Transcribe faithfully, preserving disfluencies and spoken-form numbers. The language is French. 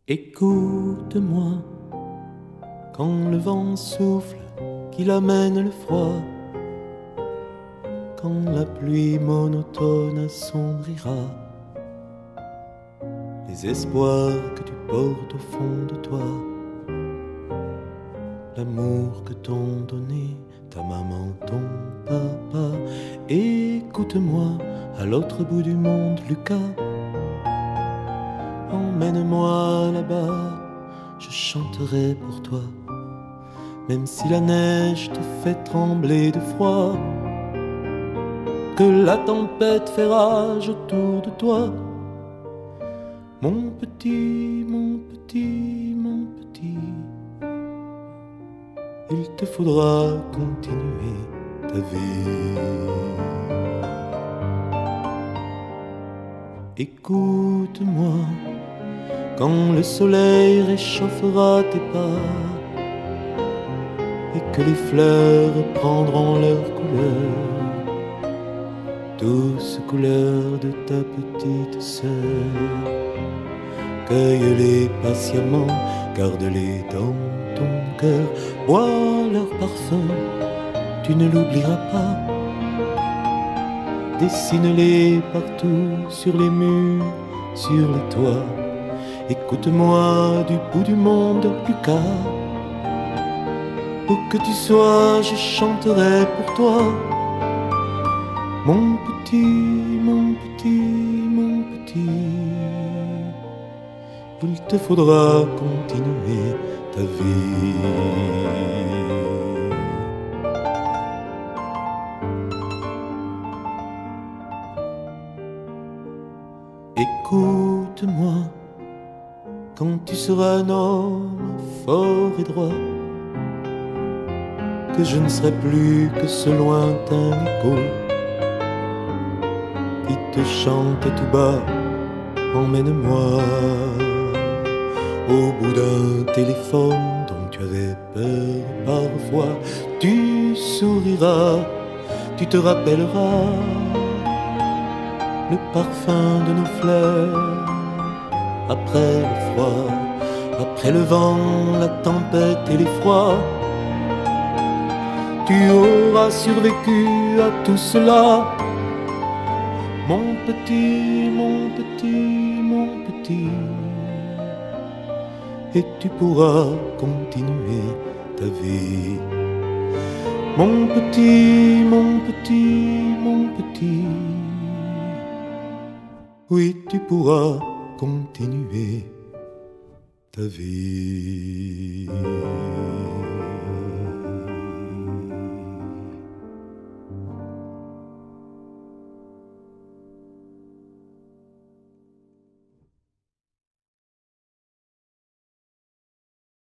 Écoute-moi, quand le vent souffle, qu'il amène le froid, quand la pluie monotone assombrira les espoirs que tu portes au fond de toi, l'amour que t'ont donné ta maman, ton papa. Écoute-moi, à l'autre bout du monde, Lucas, emmène-moi là-bas, je chanterai pour toi, même si la neige te fait trembler de froid, que la tempête fait rage autour de toi. Mon petit, mon petit, mon petit, il te faudra continuer ta vie. Écoute-moi, quand le soleil réchauffera tes pas et que les fleurs prendront leur couleur, douce couleur de ta petite sœur, cueille-les patiemment, garde-les dans ton cœur, bois leur parfum, tu ne l'oublieras pas. Dessine-les partout, sur les murs, sur les toits. Écoute-moi du bout du monde, Lucas. Où que tu sois, je chanterai pour toi. Mon petit, mon petit, mon petit, il te faudra continuer ta vie. Écoute-moi, quand tu seras un homme fort et droit, que je ne serai plus que ce lointain écho qui te chante tout bas. Emmène-moi au bout d'un téléphone dont tu avais peur parfois. Tu souriras, tu te rappelleras le parfum de nos fleurs. Après le froid, après le vent, la tempête et l'effroi, tu auras survécu à tout cela. Mon petit, mon petit, mon petit, et tu pourras continuer ta vie. Mon petit, mon petit, mon petit, oui, tu pourras continuer ta vie.